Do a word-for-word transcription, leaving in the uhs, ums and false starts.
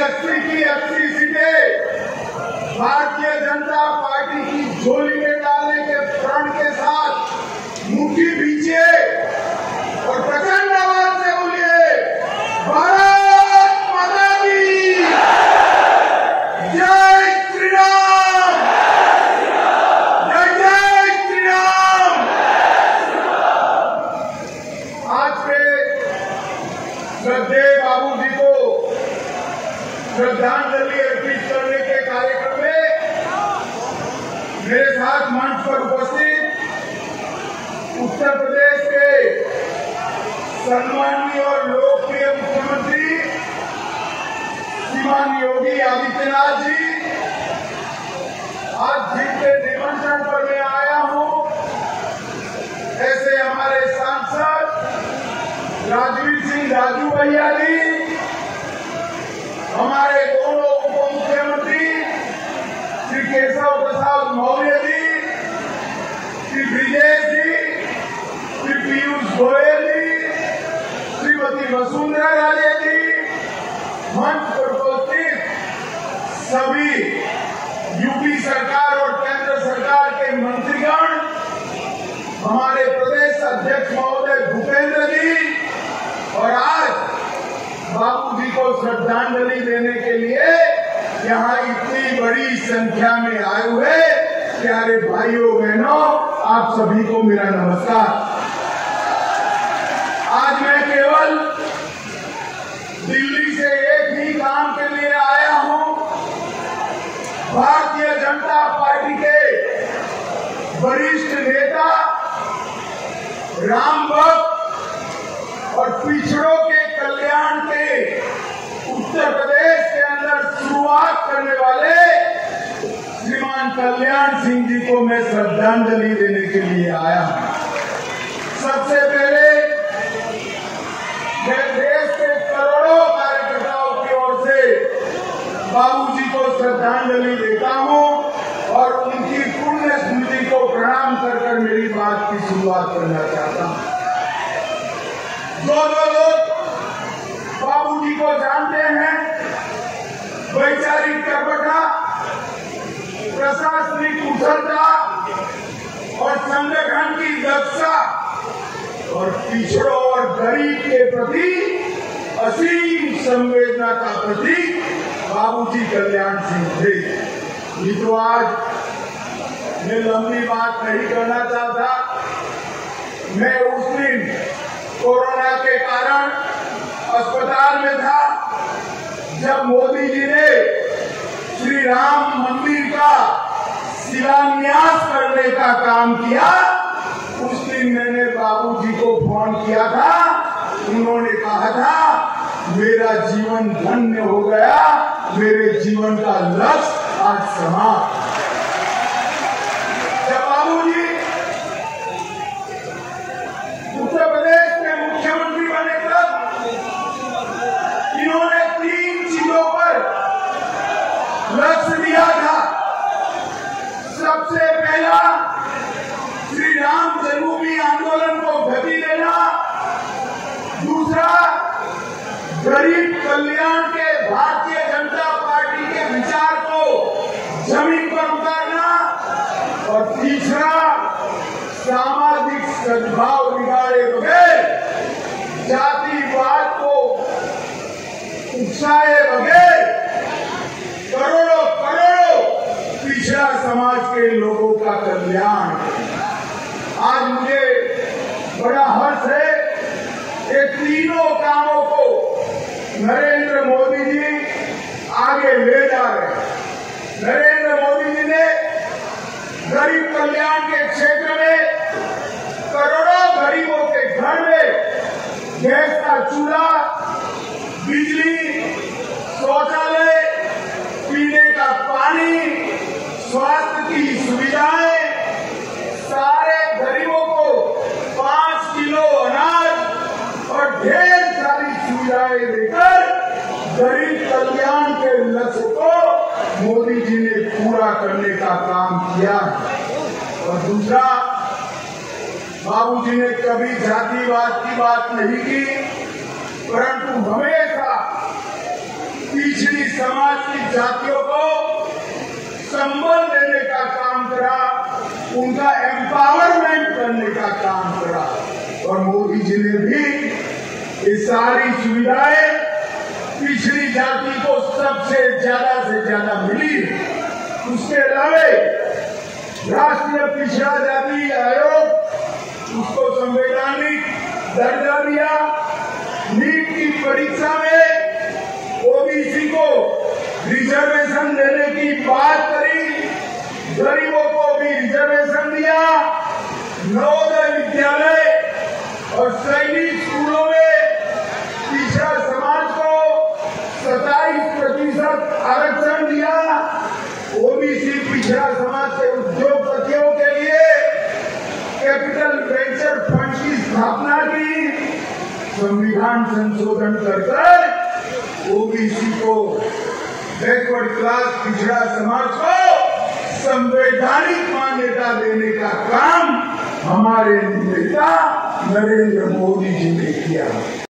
अस्सी की अस्सी सीटें भारतीय जनता पार्टी की झोली में डालने के प्रण के साथ मुट्ठी पीछे और प्रचंड आवाज से बोलिए भारत माता की जय श्री राम, जय जय श्री राम। आज के श्रद्धेय बाबू जी को श्रद्धांजलि अर्पित करने के कार्यक्रम में मेरे साथ मंच पर उपस्थित उत्तर प्रदेश के सम्माननीय और लोकप्रिय मुख्यमंत्री श्रीमान योगी आदित्यनाथ जी, आज जिनके निमंत्रण पर मैं आया हूं, ऐसे हमारे सांसद राजवीर सिंह राजू भैया जी, हमारे दोनों उप मुख्यमंत्री श्री केशव प्रसाद मौर्य जी, श्री ब्रिजेश जी, श्री पीयूष गोयल जी, श्रीमती वसुंधरा राजे जी, मंच पर उपस्थित सभी यूपी सरकार और केंद्र सरकार के मंत्रीगण, हमारे प्रदेश अध्यक्ष महोदय भूपेंद्र जी, और आज बापू जी को श्रद्धांजलि देने के लिए यहाँ इतनी बड़ी संख्या में आए हुए प्यारे भाइयों बहनों, आप सभी को मेरा नमस्कार। आज मैं केवल दिल्ली से एक ही काम के लिए आया हूं। भारतीय जनता पार्टी के वरिष्ठ नेता, राम भक्त और पिछड़ों के कल्याण के उत्तर प्रदेश के अंदर शुरुआत करने वाले श्रीमान कल्याण सिंह जी को मैं श्रद्धांजलि देने के लिए आया हूं। सबसे पहले मैं देश के करोड़ों कार्यकर्ताओं की ओर से बाबूजी को श्रद्धांजलि देता हूं और उनकी पुण्य स्मृति को प्रणाम कर कर मेरी बात की शुरुआत करना चाहता हूं। जो जो लोग बाबूजी को जानते हैं, वैचारिक कर्मठता, प्रशासनिक कुशलता और संगठन की दक्षता और पिछड़ों और गरीब के प्रति असीम संवेदना का प्रतीक बाबूजी कल्याण सिंह थे। ये तो आज मैं लंबी बात नहीं करना चाहता। मैं उस दिन कोरोना के कारण अस्पताल में था, जब मोदी जी ने श्री राम मंदिर का शिलान्यास करने का काम किया। उस दिन मैंने बाबूजी को फोन किया था, उन्होंने कहा था मेरा जीवन धन्य हो गया, मेरे जीवन का लक्ष्य आज समाप्त। जब बाबूजी उत्तर प्रदेश के मुख्यमंत्री बने तब इन्होंने तीन चीजों पर लक्ष्य दिया था। सबसे पहला, श्री राम जन्मभूमि आंदोलन को गति देना। दूसरा, गरीब कल्याण के भारतीय जनता पार्टी के विचार को जमीन पर उतारना। और तीसरा, सामाजिक सद्भाव बिगाड़े बगैर, जातिवाद को उकसाए बगैर करोड़ों करोड़ों पिछड़ा समाज के लोगों का कल्याण। आज मुझे बड़ा हर्ष है, ये तीनों कामों को नरेंद्र मोदी जी आगे ले जा रहे हैं। नरेंद्र मोदी जी ने गरीब कल्याण के क्षेत्र में करोड़ों गरीबों के घर में गैस का चूल्हा, बिजली, शौचालय, पीने का पानी, स्वास्थ्य की सुविधाएं, सारे गरीबों को पांच किलो अनाज और ढेर सारी सुविधाएं देकर गरीब कल्याण के लक्ष्य को मोदी जी ने पूरा करने का काम किया। और दूसरा, बाबूजी ने कभी जातिवाद की बात नहीं की, परंतु हमेशा पिछड़ी समाज की जातियों को संबल देने का काम करा, उनका एम्पावरमेंट करने का काम करा। और मोदी जी ने भी ये सारी सुविधाएं पिछड़ी जाति को सबसे ज्यादा से ज्यादा मिली। उसके अलावा राष्ट्रीय पिछड़ा जाति आयोग उसको संवैधानिक दर्जा दिया। नीट की परीक्षा में ओबीसी को रिजर्वेशन देने की बात करी, गरीबों को भी रिजर्वेशन दिया। नवोदय विद्यालय और सैनिक स्कूलों में पिछड़ा समाज को सत्ताईस प्रतिशत आरक्षण दिया। ओबीसी पिछड़ा समाज के उद्योगपतियों के लिए कैपिटल वेंचर फंड की स्थापना की। संविधान संशोधन कर कर ओबीसी को, बैकवर्ड क्लास पिछड़ा समाज को संवैधानिक मान्यता देने का काम हमारे नेता नरेंद्र मोदी जी ने किया।